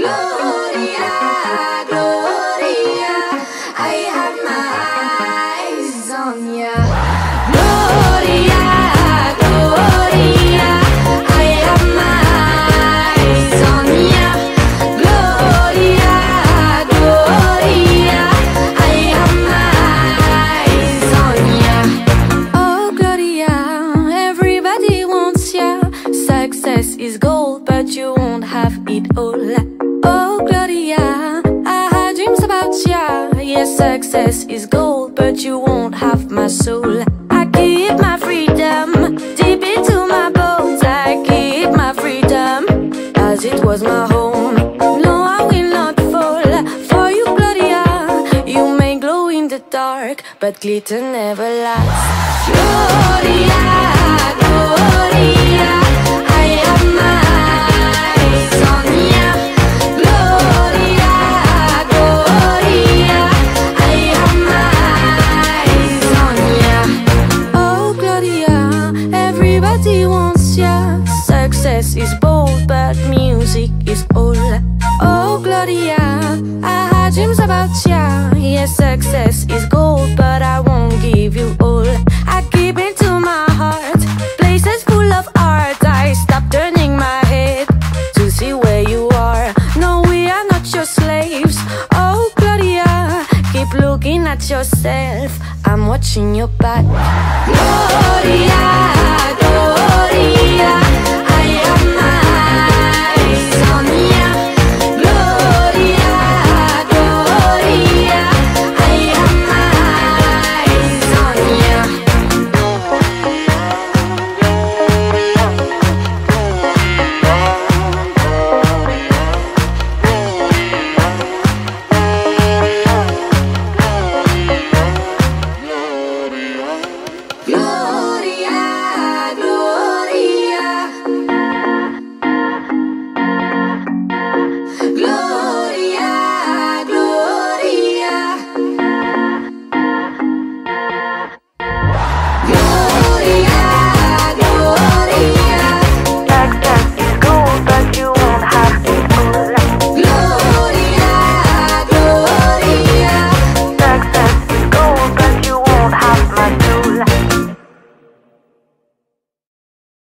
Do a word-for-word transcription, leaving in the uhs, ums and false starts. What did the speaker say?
Gloria, Gloria, I have my eyes on ya. Gloria, Gloria, I have my eyes on ya. Gloria, Gloria, I have my eyes on ya. Oh Gloria, everybody wants ya. Success is gold, but you won't have it all. Oh Gloria, I had dreams about ya. Yes, success is gold, but you won't have my soul. I keep my freedom deep into my bones. I keep my freedom as it was my home. No, I will not fall for you, Gloria. You may glow in the dark, but glitter never lasts. Gloria, Gloria, I have my eyes on ya. Gloria, Gloria, I have my eyes on ya. Oh Gloria, everybody wants ya. Success is bold, but music is all. Oh Gloria, I had dreams about ya. Yes, success is gold, but I won't give you all. I keep it to my heart, places full of art. I stop turning my head to see where you are. No, we are not your slaves. Oh Gloria, keep looking at yourself. I'm watching your back. Gloria,